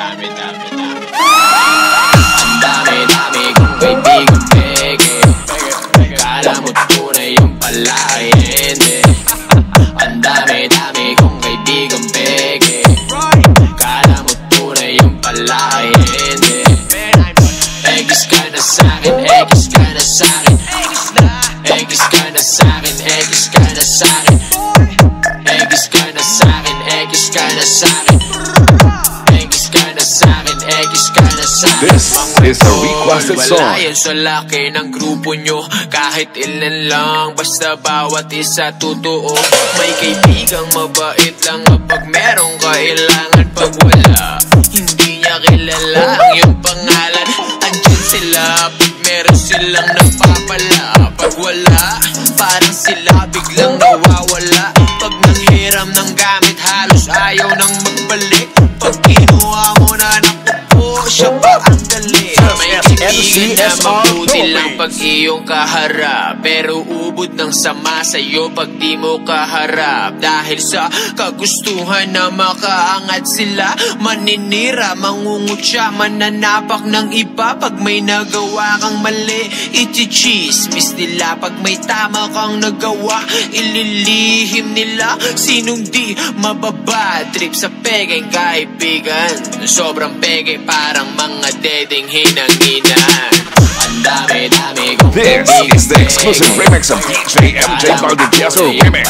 Ang dami-dami kong kaibigang peke. Kala mo tunay yung pala ay hindi. Ang dami-dami kong kaibigang peke. Kala mo tunay yung pala ay hindi. Egis ka na sa'kin, egis ka na sa'kin. Egis ka na sa'kin, egis ka na sa'kin. Egis ka na sa'kin, egis ka na sa'kin. Egis ka na sa'kin, egis ka na sa'kin. This is a requested song. Wala yan sa laki ng grupo nyo, kahit ilan lang, basta bawat isa totoo. May kaibigang mabait lang kapag merong kailangan. Pag wala, hindi niya kilala ang iyong pangalan. Andyan sila pag meron silang napapala. Pag wala, parang sila biglang nawawala. Pag nanghiram ng gamit, halos ayaw nang magbalik. Pag kinuha mo na nakupo, siya pa ang galing. May kaibigan na mabuti lang pag iyong kaharap, pero ubod ng sama sa'yo pag di mo kaharap. Dahil sa kagustuhan na makaangat sila, maninira, mangungutya, mananapak ng iba. Pag may nagawa kang mali, iti-chismis nila. Pag may tama kang nagawa, ililihim nila. Sinong di mababadtrip sa Pekeng kaibigan? Sobrang Pekeng, parang mga dedeng hinanginan. Ang dami-dami kong This is the exclusive remix of DJ MJVR2022 remix.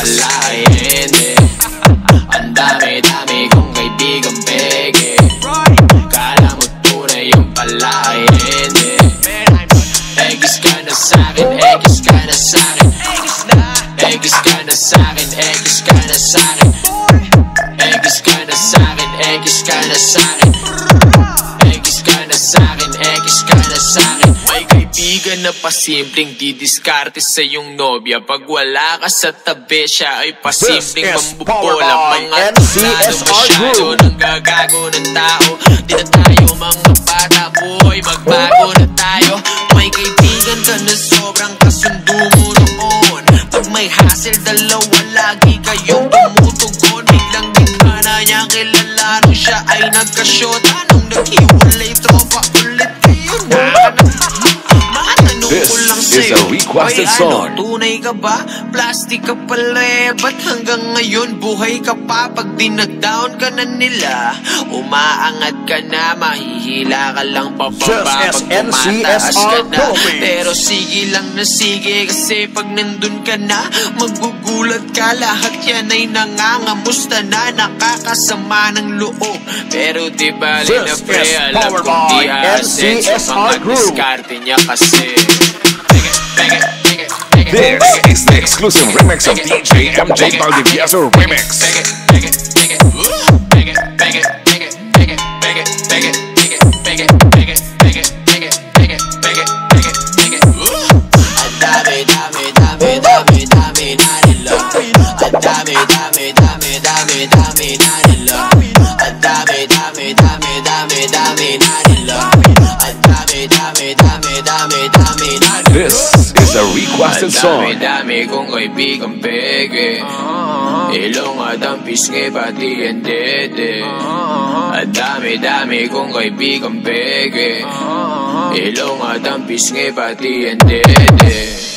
Ang dami-dami kong kaibigang peke. Kala mo tunay yung pala ay hindi. Egis ka na sa'kin, egis ka na sa'kin. Egis ka na sa'kin, egis ka na sa'kin. Egis ka na sa'kin, egis ka na sa'kin. Egis ka na sa'kin, egis ka na sa'kin. May kaibigan na pasimpleng didiskarte sa iyong nobya. Pag wala ka sa tabi, siya ay pasimpleng mambubola. Mga tulado masyado ng gagago ng tao. Di na tayo mga bata, boy, magbago na tayo. May kaibigan ka na sobrang kasundo mo noon. Pag may hassle, dalawa lagi kayong tumutugon. Biglang di ka na niya kilala nung siya ay nagkasyota. Nung naghiwalay, tropa ulit kayo na. This is a requested song. Tunay ka ba? Plastic ka pala. Ba't hanggang ngayon buhay ka pa? Pag dinag-down ka na nila, umaangat ka na, mahihila ka lang pababa. Pag tumataas ka na, pero sige lang na sige. Kasi pag nandun ka na, magugulat ka. Lahat yan ay nangangamusta na, nakakasama ng loob. Pero di bali na pre, alam kong di aasin sa mga diskarte niya kasi. This is the exclusive remix of DJ MJVR2022 remix. This is a requested song. Ang dami-dami kong kaibigang peke. Ilong at ang pisngi pati ang dede. Ang dami-dami kong kaibigang peke. Ilong at ang pisngi pati ang dede.